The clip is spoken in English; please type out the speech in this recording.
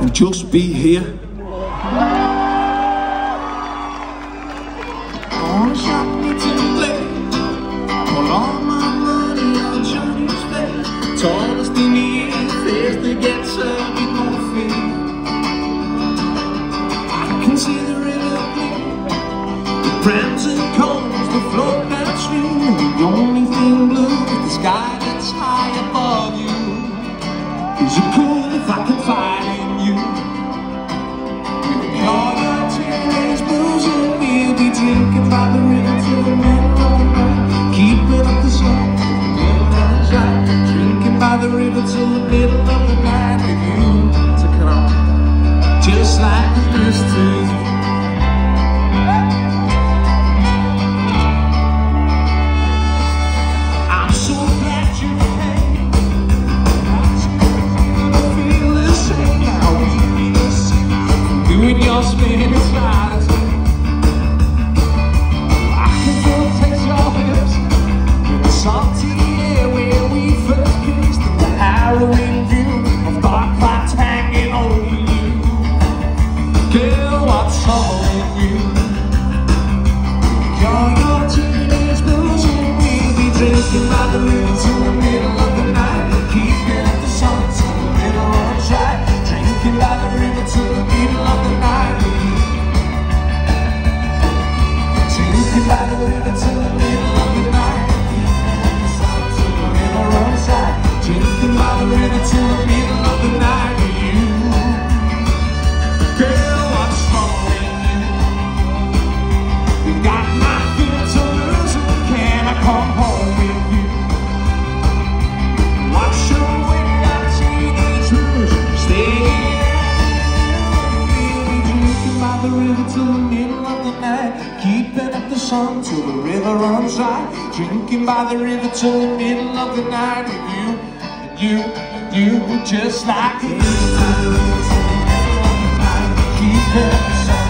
and just be here. I wanna shop me to the play, put all my money on Johnny's face. Tallest in the air, face that gets up with no fear. I can see the river clear, the pranks and cones, the float downstream, and the only thing blue is the sky that's high above you. Is it cool if I confide in you? With all your tears, booze, and we'll be drinking by the river till the middle of the night, keeping up the song till the middle runs out, drinking by the river till the middle of the night with you. So come on, just like we used to. I'm so glad you came. Feel the same now. We need to see doing your Spanish flies. I can still taste your lips in the salty air where we first kissed, in the harrowing view of dark clouds hanging over you. Girl, what's all in you? Your teenage blues, and we'll be drinking by the river till the middle of the night, keeping up the sun till the middle runs dry, drinking by the river till the middle of the night. Drinking by the river till the middle of the night, till the middle runs dry, drinking by the river till the middle of the night with you. Girl, what's wrong with you? You got nothing to lose, can I come home with you? Watch your way out teenage rules, stay in. We'll be drinking by the river till the middle of the night, keeping up the sun till the river runs dry, drinking by the river till the middle of the night with you, and you, just like me. Keeping up the sun.